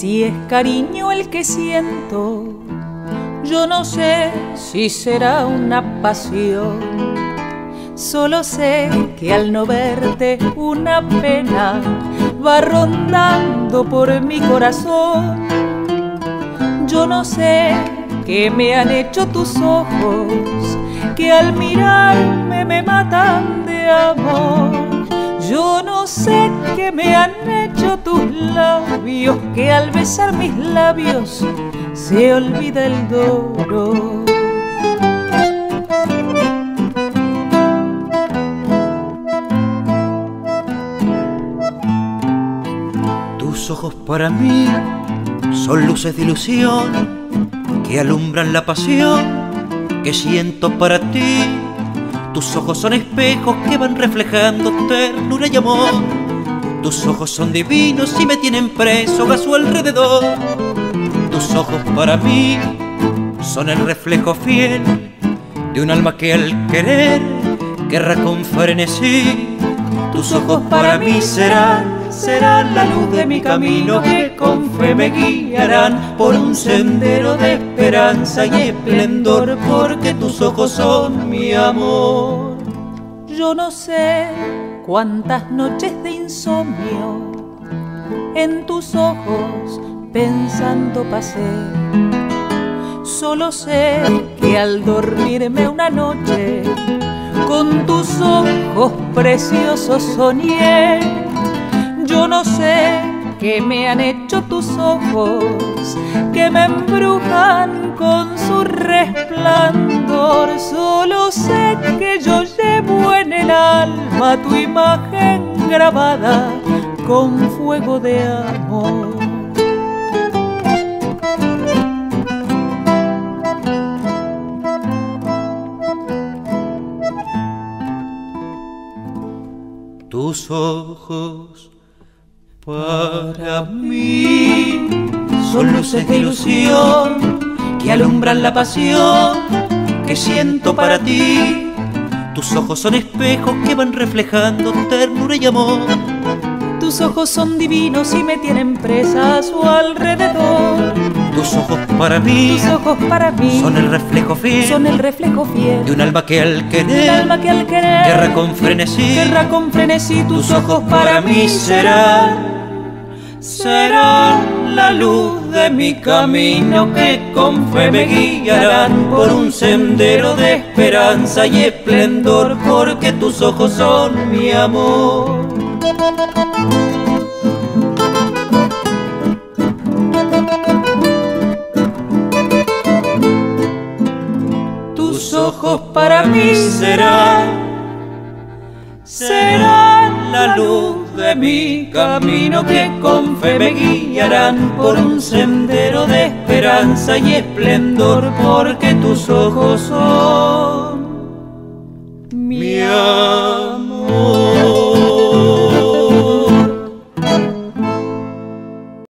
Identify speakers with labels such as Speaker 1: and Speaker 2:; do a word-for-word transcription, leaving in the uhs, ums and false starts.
Speaker 1: si es cariño el que siento. Yo no sé si será una pasión, solo sé que al no verte una pena va rondando por mi corazón. Yo no sé qué me han hecho tus ojos, que al mirarme me matan de amor. Yo no sé qué me han hecho tus labios, que al besar mis labios se olvida el dolor.
Speaker 2: Tus ojos para mí son luces de ilusión que alumbran la pasión que siento para ti. Tus ojos son espejos que van reflejando ternura y amor. Tus ojos son divinos y me tienen preso a su alrededor. Tus ojos para mí son el reflejo fiel de un alma que al querer querrá con frenesí. Tus ojos para mí serán, serán la luz de mi camino, que con fe me guiarán por un sendero de esperanza y esplendor, porque tus ojos son mi amor.
Speaker 1: Yo no sé cuántas noches de insomnio en tus ojos pensando pasé. Solo sé que al dormirme una noche con tus ojos preciosos soñé. Yo no sé qué me han hecho tus ojos, que me embrujan con su resplandor. Solo sé que yo llevo en el alma tu imagen grabada con fuego de amor.
Speaker 2: Tus ojos para mí son luces de ilusión que alumbran la pasión que siento para ti. Tus ojos son espejos que van reflejando ternura y amor.
Speaker 1: Tus ojos son divinos y me tienen presa a su alrededor.
Speaker 2: Tus ojos para mí,
Speaker 1: tus ojos para mí
Speaker 2: son el reflejo fiel,
Speaker 1: son el reflejo fiel
Speaker 2: de un alma que al querer,
Speaker 1: un alma que al querer
Speaker 2: querrá con frenesí,
Speaker 1: querrá con frenesí. Tus,
Speaker 2: tus ojos para mí serán, serán la luz de mi camino, que con fe me guiarán por un sendero de esperanza y esplendor, porque tus ojos son mi amor. Tus ojos para mí serán, serán la luz de mi camino, que con fe me guiarán por un sendero de esperanza y esplendor, porque tus ojos son mi amor.